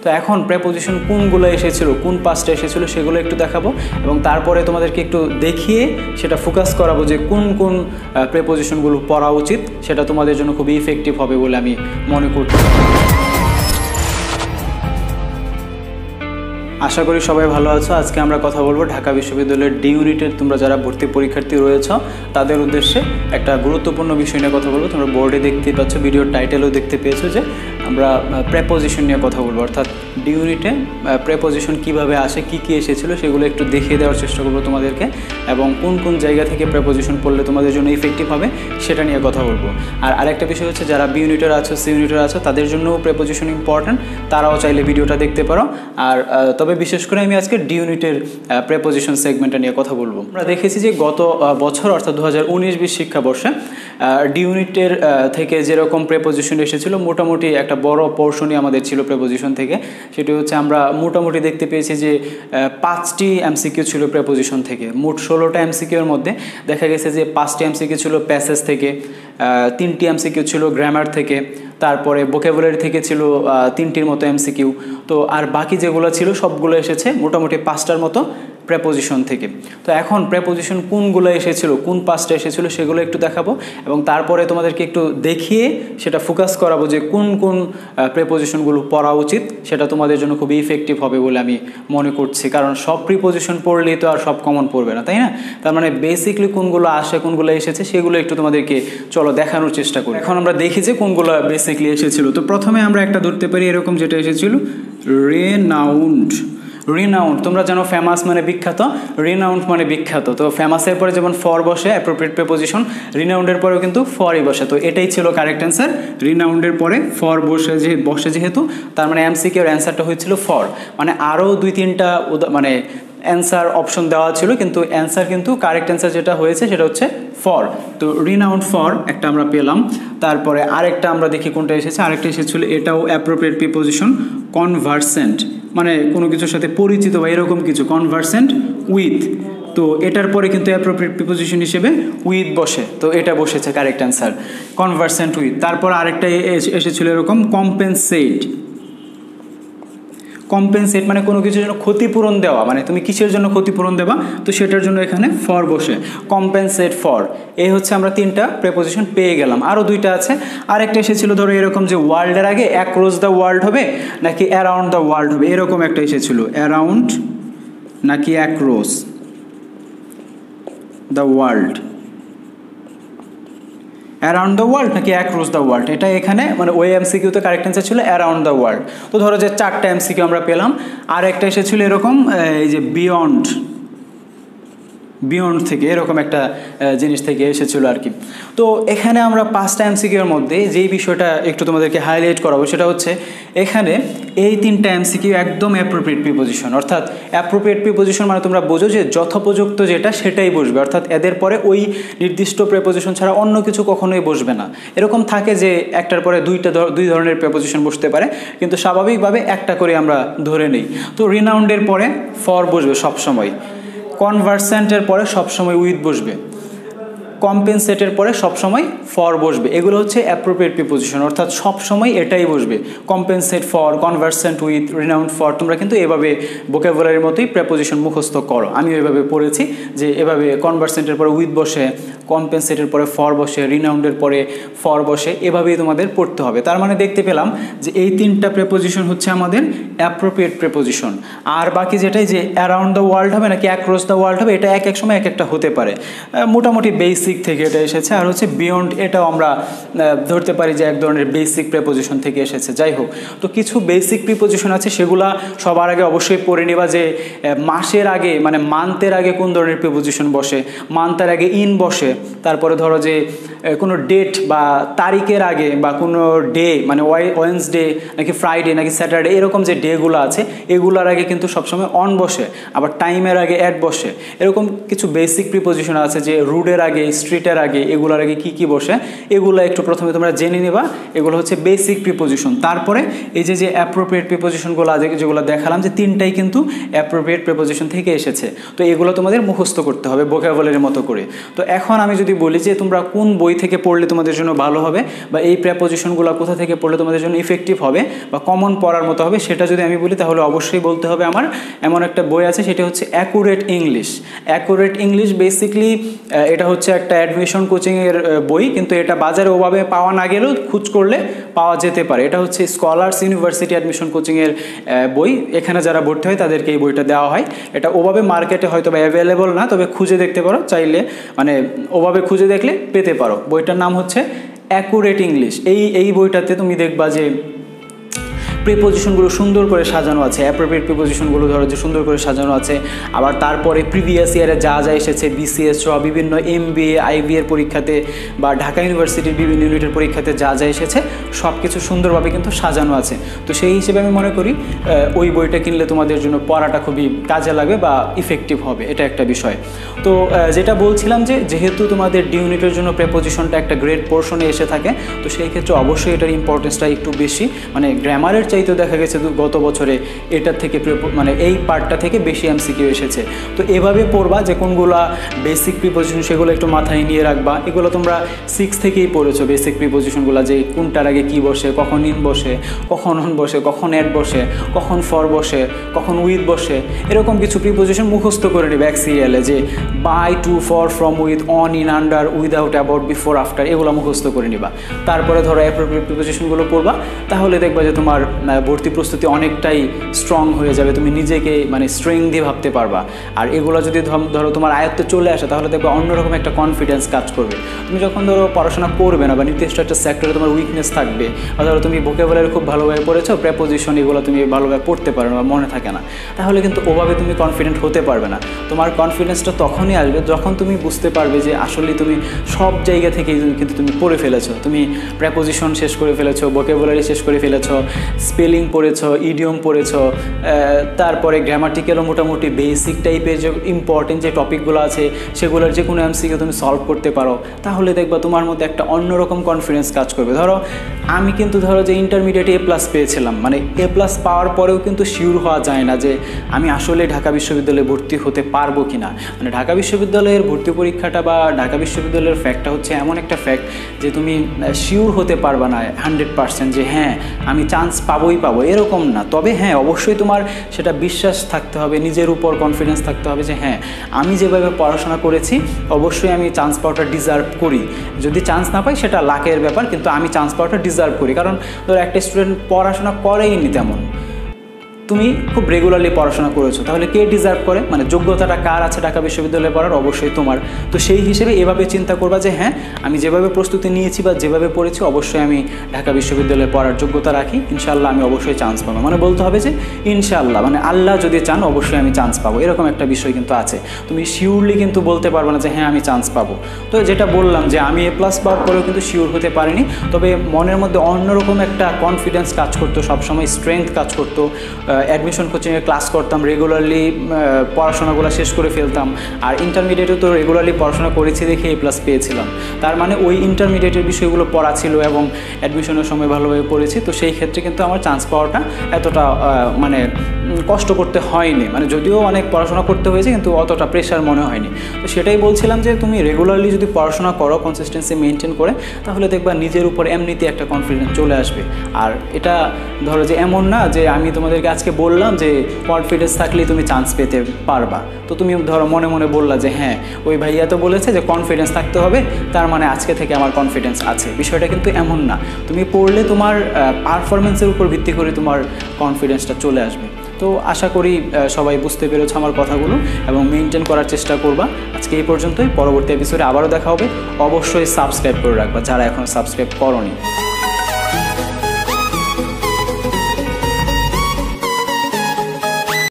তো এখন প্রেপোজিশন কোনগুলো এসেছিল, কোন পাস্টে এসেছিল সেগুলো একটু দেখাবো এবং তারপরে তোমাদেরকে একটু দেখিয়ে সেটা ফোকাস করাবো যে কোন কোন প্রেপোজিশনগুলো পড়া উচিত, সেটা তোমাদের জন্য খুবই ইফেক্টিভ হবে বলে আমি মনে করছি। আশা করি সবাই ভালো আছো। আজকে আমরা কথা বলবো ঢাকা বিশ্ববিদ্যালয়ের ডি ইউনিটের তোমরা যারা ভর্তি পরীক্ষার্থী রয়েছ তাদের উদ্দেশ্যে একটা গুরুত্বপূর্ণ বিষয় নিয়ে কথা বলবো। তোমরা বোর্ডে দেখতে পাচ্ছ, ভিডিওর টাইটেলও দেখতে পেয়েছো যে আমরা প্রেপোজিশন নিয়ে কথা বলবো, অর্থাৎ ডি ইউনিটে প্রেপোজিশন কীভাবে আসে, কী কী এসেছিলো সেগুলো একটু দেখিয়ে দেওয়ার চেষ্টা করবো তোমাদেরকে এবং কোন কোন জায়গা থেকে প্রেপোজিশন পড়লে তোমাদের জন্য ইফেক্টিভ হবে সেটা নিয়ে কথা বলবো। আর আরেকটা বিষয় হচ্ছে যারা বি ইউনিটের আছো, সি ইউনিটের আছো, তাদের জন্যও প্রেপোজিশন ইম্পর্ট্যান্ট, তারাও চাইলে ভিডিওটা দেখতে পারো। আর তবে বিশেষ করে আমি আজকে ডি ইউনিটের প্রেপোজিশন সেগমেন্টটা নিয়ে কথা বলবো। আমরা দেখেছি যে গত বছর অর্থাৎ 2019-20 শিক্ষাবর্ষে ডি ইউনিটের থেকে যেরকম প্রেপোজিশন এসেছিলো মোটামুটি একটা বড় পোর্শনই আমাদের ছিল প্রেপোজিশন থেকে। সেটি হচ্ছে আমরা মোটামুটি দেখতে পেয়েছি যে 5টি এমসিকিউ ছিল প্রেপোজিশন থেকে। মোট 16টা এমসিকিউর মধ্যে দেখা গেছে যে 5টি এমসিকিউ ছিল প্যাসেজ থেকে, 3টি এমসিকিউ ছিল গ্রামার থেকে, তারপরে ভোকাবুলারি থেকে ছিল 3টির মতো এমসিকিউ। তো আর বাকি যেগুলো ছিল সবগুলো এসেছে মোটামুটি 5টার মতো প্রেপোজিশন থেকে। তো এখন প্রেপোজিশন কোনগুলো এসেছিল, কোন পাস্টে এসেছিলো সেগুলো একটু দেখাবো এবং তারপরে তোমাদেরকে একটু দেখিয়ে সেটা ফোকাস করাবো যে কোন কোন প্রেপোজিশনগুলো পড়া উচিত, সেটা তোমাদের জন্য খুবই ইফেক্টিভ হবে বলে আমি মনে করছি। কারণ সব প্রিপোজিশন পড়লেই তো আর সব কমন পড়বে না, তাই না? তার মানে বেসিকলি কোনগুলো আসে, কোনগুলো এসেছে সেগুলো একটু তোমাদেরকে চলো দেখানোর চেষ্টা করি। এখন আমরা দেখি যে কোনগুলো বেসিকলি এসেছিলো। তো প্রথমে আমরা একটা ধরতে পারি এরকম, যেটা এসেছিল রেনাউন্ড। রিনাউন্ড তোমরা জানো ফেমাস মানে বিখ্যাত, রিনাউন্ড মানে বিখ্যাত। তো ফেমাসের পরে যেমন ফর বসে অ্যাপ্রোপ্রিয়েট প্রেপোজিশন, রিনাউন্ডের পরেও কিন্তু ফরই বসে। তো এটাই ছিল কারেক্ট অ্যান্সার। রিনাউন্ডের পরে ফর বসে যেহেতু, তার মানে এমসিকিউর অ্যান্সারটা হয়েছিল ফর। মানে আরও 2-3টা মানে অ্যান্সার অপশন দেওয়া ছিল, কিন্তু অ্যান্সার কিন্তু কারেক্ট অ্যান্সার যেটা হয়েছে সেটা হচ্ছে ফর। তো রিনাউন্ড ফর একটা আমরা পেলাম। তারপরে আরেকটা আমরা দেখি কোনটা এসেছে, আরেকটা এসেছিল এটাও অ্যাপ্রোপ্রিয়েট প্রিপোজিশন, কনভার্সেন্ট মানে কোনো কিছুর সাথে পরিচিত বা এরকম কিছু, কনভার্সেন্ট উইথ। তো এটার পরে কিন্তু অ্যাপ্রোপ্রিয়েট প্রিপোজিশন হিসেবে উইথ বসে, তো এটা বসেছে কারেক্ট অ্যান্সার, কনভার্সেন্ট উইথ। তারপর আরেকটা এসেছিল এরকম কম্পেনসেট। কম্পেনসেট মানে কোনো কিছুর জন্য ক্ষতিপূরণ দেওয়া, মানে তুমি কিসের জন্য ক্ষতিপূরণ দেবা, তো সেটার জন্য এখানে ফর বসে, কম্পেনসেট ফর। এই হচ্ছে আমরা 3টা প্রেপোজিশন পেয়ে গেলাম। আরও 2টা আছে। আরেকটা এসেছিল ধরো এরকম যে ওয়ার্ল্ডের আগে অ্যাক্রস দ্য ওয়ার্ল্ড হবে নাকি অ্যারাউন্ড দ্য ওয়ার্ল্ড হবে, এরকম একটা এসেছিল, অ্যারাউন্ড নাকি across the world, around the world নাকি অ্যাক্রস দ্য ওয়ার্ল্ড। এটা এখানে মানে ওই এমসিকিউতে কারেক্ট অ্যান্সার ছিল অ্যারাউন্ড দ্য ওয়ার্ল্ড। তো ধরো যে 4টা এমসিকিউ আমরা পেলাম। আর একটা এসেছিল এরকম এই যে বিয়ন্ড থেকে, এরকম একটা জিনিস থেকে এসেছিলো আর কি। তো এখানে আমরা 5টা এমসিকিউর মধ্যে যেই বিষয়টা একটু তোমাদেরকে হাইলাইট করাবো সেটা হচ্ছে এখানে এই 3টা এমসিকিউ একদম অ্যাপ্রোপ্রিয়েট প্রিপোজিশন। অর্থাৎ অ্যাপ্রোপ্রিয়েট প্রিপোজিশন মানে তোমরা বোঝো যে যথোপযুক্ত যেটা সেটাই বসবে, অর্থাৎ এদের পরে ওই নির্দিষ্ট প্রিপোজিশন ছাড়া অন্য কিছু কখনোই বসবে না। এরকম থাকে যে একটার পরে 2 ধরনের প্রিপোজিশন বসতে পারে, কিন্তু স্বাভাবিকভাবে একটা করে আমরা ধরে নিই। তো রিনাউন্ডের পরে ফর বসবে সবসময়, কনভার্সেন্টের পরে সবসময় উইথ বসবে, কম্পেনসেটের পরে সবসময় ফর বসবে। এগুলো হচ্ছে অ্যাপ্রোপ্রিয়েট প্রিপোজিশন, অর্থাৎ সবসময় এটাই বসবে, compensate for, conversant with, renowned for. তোমরা কিন্তু এভাবে ভোকাবুলারির মতোই প্রেপোজিশন মুখস্থ করো। আমিও এভাবে পড়েছি যে এভাবে কনভার্সেন্টের পরে উইথ বসে, কম্পেনসেটের পরে ফর বসে, রিনাউন্ডের পরে ফর বসে, এভাবেই তোমাদের পড়তে হবে। তার মানে দেখতে পেলাম যে এই 3টা প্রেপোজিশন হচ্ছে আমাদের অ্যাপ্রোপ্রিয়েট প্রেপোজিশন। আর বাকি যেটাই যে অ্যারাউন্ড দ্য ওয়ার্ল্ড হবে নাকি অ্যাক্রস দ্য ওয়ার্ল্ড হবে, এটা এক এক সময় এক একটা হতে পারে। মোটামুটি বেসিক থেকে এটা এসেছে। আর হচ্ছে বিয়ন্ড, এটাও আমরা ধরতে পারি যে এক ধরনের বেসিক প্রেপোজিশন থেকে এসেছে। যাই হোক, তো কিছু বেসিক প্রিপোজিশন আছে সেগুলা সবার আগে অবশ্যই পড়ে নিবা যে মাসের আগে মানে মান্থের আগে কোন ধরনের প্রিপোজিশন বসে, মান্থের আগে ইন বসে। তারপরে ধরো যে কোনো ডেট বা তারিখের আগে বা কোনো ডে মানে ওয়েডনেসডে নাকি ফ্রাইডে নাকি স্যাটারডে, এরকম যে ডেগুলো আছে এগুলোর আগে কিন্তু সবসময় অন বসে, আবার টাইমের আগে অ্যাট বসে। এরকম কিছু বেসিক প্রিপোজিশন আছে যে রুডের আগে, স্ট্রিটের আগে, এগুলোর আগে কি কি বসে এগুলো একটু প্রথমে তোমরা জেনে নেবা। এগুলো হচ্ছে বেসিক প্রিপোজিশন। তারপরে এই যে অ্যাপ্রোপ্রিয়েট প্রিপোজিশনগুলো আছে যেগুলো দেখালাম যে 3টাই কিন্তু অ্যাপ্রোপ্রিয়েট প্রিপোজিশন থেকে এসেছে। তো এগুলো তোমাদের মুখস্থ করতে হবে ভোকাবুলারির মতো করে। তো এখন আমি যদি বলি যে তোমরা কোন বই বই থেকে পড়লে তোমাদের জন্য ভালো হবে, বা এই প্রেপোজিশনগুলো কোথা থেকে পড়লে তোমাদের জন্য ইফেক্টিভ হবে বা কমন পড়ার মতো হবে, সেটা যদি আমি বলি তাহলে অবশ্যই বলতে হবে আমার এমন একটা বই আছে, সেটা হচ্ছে accurate English. Accurate English basically এটা হচ্ছে একটা অ্যাডমিশন কোচিংয়ের বই, কিন্তু এটা বাজারে ওভাবে পাওয়া না গেলেও খোঁজ করলে পাওয়া যেতে পারে। এটা হচ্ছে স্কলার্স ইউনিভার্সিটি অ্যাডমিশন কোচিংয়ের বই। এখানে যারা ভর্তি হয় তাদেরকে এই বইটা দেওয়া হয়। এটা ওভাবে মার্কেটে হয়তো বা অ্যাভেলেবল না, তবে খুঁজে দেখতে পারো, চাইলে মানে ওভাবে খুঁজে দেখলে পেতে পারো। বইটার নাম হচ্ছে অ্যাকুরেট ইংলিশ। এই বইটাতে তুমি দেখবা যে প্রিপোজিশনগুলো সুন্দর করে সাজানো আছে, অ্যাপ্রোপ্রিয়েট প্রিপোজিশনগুলো ধরো যে সুন্দর করে সাজানো আছে। আবার তারপরে প্রিভিয়াস ইয়ারে যা যা এসেছে বিসিএস সহ বিভিন্ন এমবিএ আইবিএর পরীক্ষাতে বা ঢাকা ইউনিভার্সিটির বিভিন্ন ইউনিটের পরীক্ষাতে যা যা এসেছে সব কিছু সুন্দরভাবে কিন্তু সাজানো আছে। তো সেই হিসেবে আমি মনে করি ওই বইটা কিনলে তোমাদের জন্য পড়াটা খুবই কাজে লাগবে বা ইফেক্টিভ হবে, এটা একটা বিষয়। তো যেটা বলছিলাম যে যেহেতু তোমাদের ডি ইউনিটের জন্য প্রিপোজিশনটা একটা গ্রেড পোর্শনে এসে থাকে, তো সেই ক্ষেত্রে অবশ্যই এটার ইম্পর্টেন্সটা একটু বেশি, মানে গ্রামারের চাইতেও দেখা গেছে গত বছরে এটার থেকে মানে এই পার্টটা থেকে বেশি এমসিকিউ এসেছে। তো এভাবে পড়বা যে কোনগুলা বেসিক প্রিপোজিশন সেগুলো একটু মাথায় নিয়ে রাখবা। এগুলো তোমরা 6 থেকেই পড়েছো, বেসিক প্রিপোজিশনগুলো, যে কোনটার আগে কী বসে, কখন ইন বসে, কখন অন বসে, কখন অ্যাট বসে, কখন ফর বসে, কখন উইথ বসে, এরকম কিছু প্রিপোজিশন মুখস্থ করে নেবে এক সিরিয়ালে, যে by, to, for, from, with, on, in, under, without, about, before, after, এগুলো মুখস্থ করে নিবা। তারপরে ধরো অ্যাপ্রোপ্রিয়েট প্রিপোজিশনগুলো পড়বা, তাহলে দেখবা যে তোমার ভর্তি প্রস্তুতি অনেকটাই স্ট্রং হয়ে যাবে, তুমি নিজেকে মানে স্ট্রেংথ দিয়ে ভাবতে পারবা। আর এগুলো যদি ধরো তোমার আয়ত্তে চলে আসে তাহলে দেখবে অন্যরকম একটা কনফিডেন্স কাজ করবে। তুমি যখন ধরো পড়াশোনা করবে না বা নির্দিষ্ট একটা সেক্টরে তোমার উইকনেস থাকবে, বা ধরো তুমি ভোকাবুলারি খুব ভালোভাবে পড়েছো, প্রেপোজিশন এগুলো তুমি ভালোভাবে পড়তে পারো না বা মনে থাকে না, তাহলে কিন্তু ওভাবে তুমি কনফিডেন্ট হতে পারবে না। তোমার কনফিডেন্সটা তখনই আসবে যখন তুমি বুঝতে পারবে যে আসলে তুমি সব জায়গা থেকেই কিন্তু তুমি পড়ে ফেলেছো, তুমি প্রেপোজিশন শেষ করে ফেলেছো, ভোকাবুলারি শেষ করে ফেলেছো, স্পেলিং পড়েছো, ইডিয়ম পড়েছো, তারপরে গ্রামাটিক্যালও মোটামুটি বেসিক টাইপের যে ইম্পর্টেন্ট যে টপিকগুলো আছে সেগুলোর যে কোনো এমসিকিউ তুমি সলভ করতে পারো, তাহলে দেখবা তোমার মধ্যে একটা অন্যরকম কনফিডেন্স কাজ করবে। ধরো আমি কিন্তু ধরো যে ইন্টারমিডিয়েটে A+ পেয়েছিলাম, মানে A+ পাওয়ার পরেও কিন্তু শিওর হওয়া যায় না যে আমি আসলে ঢাকা বিশ্ববিদ্যালয়ে ভর্তি হতে পারবো কি না। মানে ঢাকা বিশ্ববিদ্যালয়ের ভর্তি পরীক্ষাটা বা ঢাকা বিশ্ববিদ্যালয়ের ফ্যাক্টটা হচ্ছে এমন একটা ফ্যাক্ট যে তুমি শিওর হতে পারবা না 100% যে হ্যাঁ আমি চান্স পাবোই পাবো, এরকম না। তবে হ্যাঁ অবশ্যই তোমার সেটা বিশ্বাস থাকতে হবে, নিজের উপর কনফিডেন্স থাকতে হবে যে হ্যাঁ আমি যেভাবে পড়াশোনা করেছি অবশ্যই আমি চান্স পাওয়াটা ডিজার্ভ করি। যদি চান্স না পাই সেটা লাকের ব্যাপার, কিন্তু আমি চান্স পাওয়াটা ডিজার্ভ করি। কারণ ধরো একটা স্টুডেন্ট পড়াশোনা করেই নি তেমন, তুমি খুব রেগুলারলি পড়াশোনা করেছো, তাহলে কে ডিজার্ভ করে, মানে যোগ্যতাটা কার আছে ঢাকা বিশ্ববিদ্যালয়ে পড়ার, অবশ্যই তোমার। তো সেই হিসেবে এভাবে চিন্তা করবা যে হ্যাঁ আমি যেভাবে প্রস্তুতি নিয়েছি বা যেভাবে পড়েছি অবশ্যই আমি ঢাকা বিশ্ববিদ্যালয়ে পড়ার যোগ্যতা রাখি, ইনশাআল্লাহ আমি অবশ্যই চান্স পাবো। মানে বলতে হবে যে ইনশাআল্লাহ, মানে আল্লাহ যদি চান অবশ্যই আমি চান্স পাবো, এরকম একটা বিষয় কিন্তু আছে। তুমি শিওরলি কিন্তু বলতে পারবে না যে হ্যাঁ আমি চান্স পাবো। তো যেটা বললাম যে আমি A+ পাওয়ার পরেও কিন্তু শিওর হতে পারিনি, তবে মনের মধ্যে অন্যরকম একটা কনফিডেন্স কাজ করতো, সবসময় স্ট্রেংথ কাজ করতো। অ্যাডমিশন কোচিংয়ে ক্লাস করতাম, রেগুলারলি পড়াশোনাগুলো শেষ করে ফেলতাম, আর ইন্টারমিডিয়েটে তো রেগুলারলি পড়াশোনা করেছি দেখে A+ পেয়েছিলাম। তার মানে ওই ইন্টারমিডিয়েটের বিষয়গুলো পড়া ছিল এবং অ্যাডমিশনের সময় ভালোভাবে পড়েছি, তো সেই ক্ষেত্রে কিন্তু আমার চান্স পাওয়াটা এতটা মানে কষ্ট করতে হয়নি। মানে যদিও অনেক পড়াশোনা করতে হয়েছে কিন্তু অতটা প্রেশার মনে হয়নি। তো সেটাই বলছিলাম যে তুমি রেগুলারলি যদি পড়াশোনা করো কনসিস্টেন্সি মেনটেন করে, তাহলে দেখবা নিজের উপর এমনিতে একটা কনফিডেন্স চলে আসবে। আর এটা ধরো যে এমন না যে আমি তোমাদেরকে আজকে বললাম যে কনফিডেন্স থাকলেই তুমি চান্স পেতে পারবা, তো তুমি ধরো মনে মনে বললা যে হ্যাঁ ওই ভাইয়া তো বলেছে যে কনফিডেন্স থাকতে হবে, তার মানে আজকে থেকে আমার কনফিডেন্স আছে। বিষয়টা কিন্তু এমন না, তুমি পড়লে তোমার পারফরমেন্সের উপর ভিত্তি করে তোমার কনফিডেন্সটা চলে আসবে। তো আশা করি সবাই বুঝতে পেরেছো আমার কথাগুলো এবং মেনটেন করার চেষ্টা করবা। আজকে এই পর্যন্তই, পরবর্তী এপিসোডে আবারও দেখা হবে। অবশ্যই সাবস্ক্রাইব করে রাখবা যারা এখনও সাবস্ক্রাইব করোনি।